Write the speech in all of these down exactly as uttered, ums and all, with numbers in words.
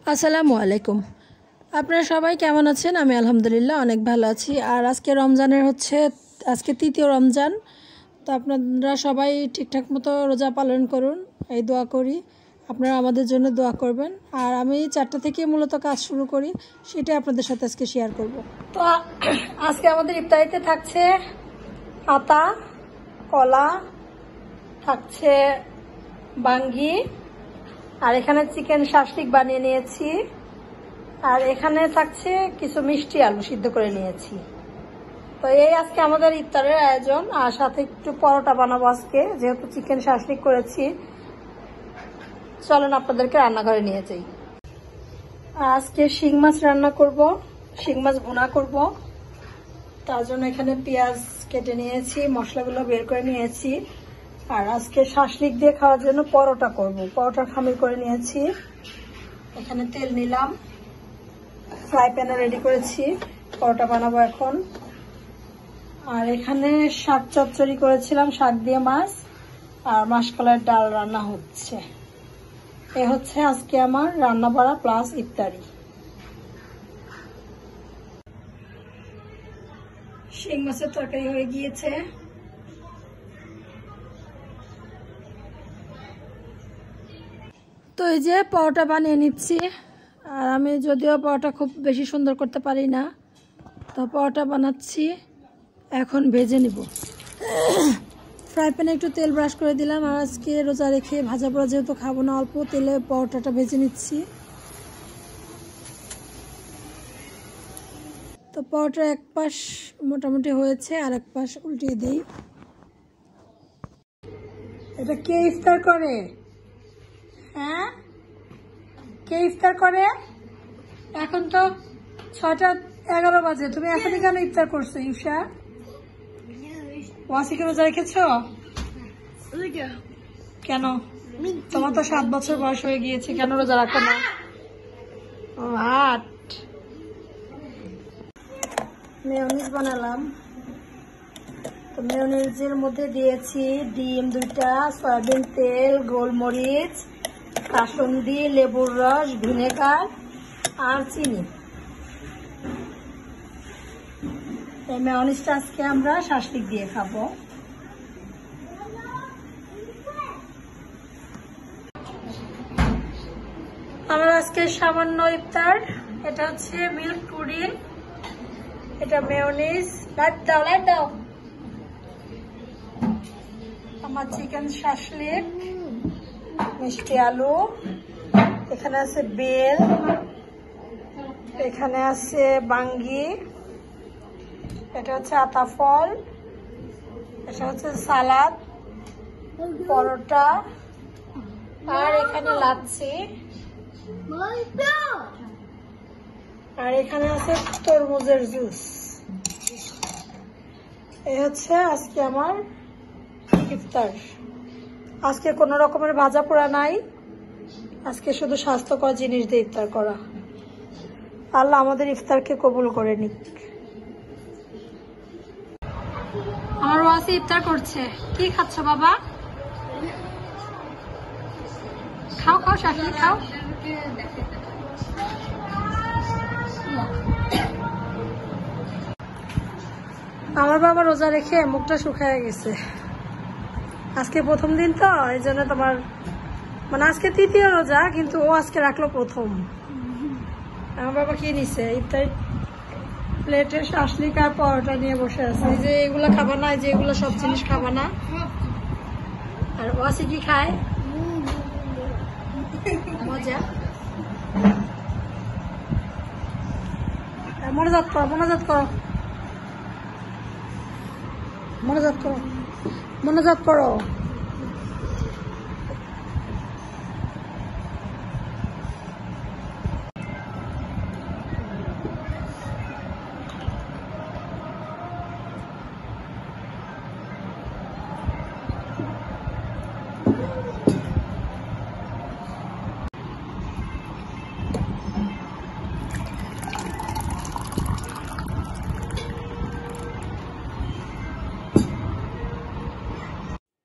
আসসালামু আলাইকুম। আপনারা সবাই কেমন আছেন? আমি আলহামদুলিল্লাহ অনেক ভালো আছি। আর আজকে রমজানের হচ্ছে আজকে তৃতীয় রমজান। তো আপনারা সবাই ঠিকঠাক মতো রোজা পালন করুন, এই দোয়া করি। আপনারা আমাদের জন্য দোয়া করবেন। আর আমি চারটা থেকে মূলত কাজ শুরু করি, সেটাই আপনাদের সাথে আজকে শেয়ার করব। তো আজকে আমাদের ইফতারিতে থাকছে আতা, কলা, থাকছে বাঙ্গি, আর এখানে চিকেন শাসলিক বানিয়ে নিয়েছি, আর এখানে থাকছে কিছু মিষ্টি আলু সিদ্ধ করে নিয়েছি। তো এই আজকে আমাদের ইফতারের আয়োজন। আর সাথে একটু পরোটা বানাবো আজকে, যেহেতু চিকেন শাসলিক করেছি। চলেন আপনাদেরকে রান্নাঘরে নিয়ে যাই। আজকে শিং মাছ রান্না করব, শিং মাছ ভুনা করব। তার জন্য এখানে পেঁয়াজ কেটে নিয়েছি, মশলাগুলো বের করে নিয়েছি। আর আজকে শাসলিক দিয়ে খাওয়ার জন্য পরোটা করব, পরোটা খামির করে নিয়েছি। এখানে তেল নিলাম, ফ্রাই প্যানও রেডি করেছি, পরোটা বানাবো এখন। আর এখানে শাক চচ্চড়ি করেছিলাম, শাক দিয়ে মাছ, আর মাসকলাইয়ের ডাল রান্না হচ্ছে। এ হচ্ছে আজকে আমার রান্না বাড়া প্লাস ইফতারি। শিং মাছের তরকারি হয়ে গিয়েছে। তো এই যে পরোটা বানিয়ে নিচ্ছি। আর আমি যদিও পরোটা খুব বেশি সুন্দর করতে পারি না, তো পরোটা বানাচ্ছি, এখন ভেজে নিব। ফ্রাই প্যানে একটু তেল ব্রাশ করে দিলাম। আর আজকে রোজা রেখে ভাজা পোড়া যেহেতু খাবো না, অল্প তেলে পরোটাটা ভেজে নিচ্ছি। তো পরোটার এক পাশ মোটামুটি হয়েছে, আর এক পাশ উল্টিয়ে দিই। এটা কে ইফতার করে? হ্যাঁ, কে ইফতার করে? এখন তো ছয়টা এগারো বাজে, তুমি এখনই কেন ইফতার করছো ইউসা? ওয়াসিকে রোজা রেখেছ কেন? তোমার তো সাত বছর বয়স হয়ে গিয়েছে, কেন রোজা রাখো না? ও আট। মেয়োনিজ বানালাম। তো মেয়োনিজের মধ্যে দিয়েছি ডিম দুইটা, সয়াবিন তেল, গোলমরিচ, কাসুন্দি, লেবুর রস, ভিনেগার আর চিনি। এই মেয়োনিজটা আজকে আমরা শাসলিক দিয়ে খাবো। আমার আজকে সামান্য ইফতার। এটা হচ্ছে মিল্ক পুডিং, এটা মেয়োনিজ, লাইট দাও লাইট দাও। আমার চিকেন শাসলিক, মিষ্টি আলু, এখানে আছে বেল, এখানে আছে বাঙ্গি, এটা হচ্ছে আতা ফল, এটা হচ্ছে সালাদ, পরোটা, আর এখানে লাচ্ছি, আর এখানে আছে তরমুজের জুস। এই হচ্ছে আজকে আমার ইফতার। আজকে কোনো রকমের ভাজা পোড়া নাই, আজকে শুধু স্বাস্থ্যকর জিনিস দিয়ে ইফতার করা। আল্লাহ আমাদের ইফতারকে কবুল করে নিক। আমার ওয়াসি ইফতার করছে। কি খাচ্ছ বাবা? খাও খাও শাশুড়ি খাও। আমার বাবা রোজা রেখে মুখটা শুকায় গেছে। আজকে প্রথম দিন তো, এই জন্য তোমার মানে আজকে তৃতীয় রোজা, কিন্তু ও আজকে রাখলো প্রথম। আমার বাবা কি নিছে? ইফতার প্লেটে শাসলিক আর পরোটা নিয়ে বসে আছে। এই যে এগুলো খাবা না, এই যে এগুলো সব জিনিস খাবা না। আর ওয়াসি কি খায়? মজা। মনোজাত করো মনোজাত করো মনোজাত করো মনোজাত করো।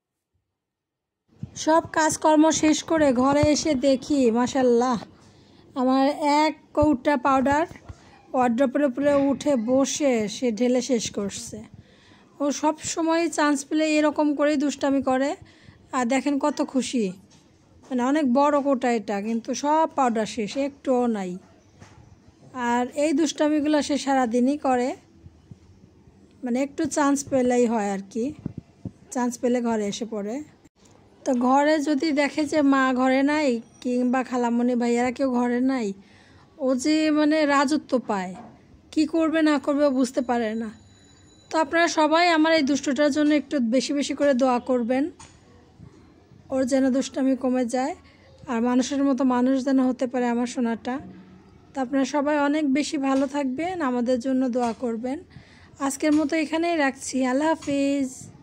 সব কাজকর্ম শেষ করে ঘরে এসে দেখি মাশাআল্লাহ আমার এক কৌটা পাউডার ওয়ার্ড্রপের উপরে উঠে বসে সে ঢেলে শেষ করছে। ও সব সময় চান্স পেলে এরকম করেই দুষ্টামি করে। আর দেখেন কত খুশি, মানে অনেক বড় কোটা এটা, কিন্তু সব পাউডার শেষ, একটুও নাই। আর এই দুষ্টামিগুলো সে সারাদিনই করে, মানে একটু চান্স পেলেই হয় আর কি, চান্স পেলে ঘরে এসে পড়ে। তো ঘরে যদি দেখে যে মা ঘরে নাই কিংবা খালামণি ভাইয়ারা কেউ ঘরে নাই, ও যে মানে রাজত্ব পায়, কি করবে না করবে ও বুঝতে পারে না। তো আপনারা সবাই আমার এই দুষ্টটার জন্য একটু বেশি বেশি করে দোয়া করবেন, ওর যেন দুষ্টামি কমে যায় আর মানুষের মতো মানুষ যেন হতে পারে আমার সোনাটা। তো আপনারা সবাই অনেক বেশি ভালো থাকবেন, আমাদের জন্য দোয়া করবেন। আজকের মতো এখানেই রাখছি, আল্লাহ হাফিজ।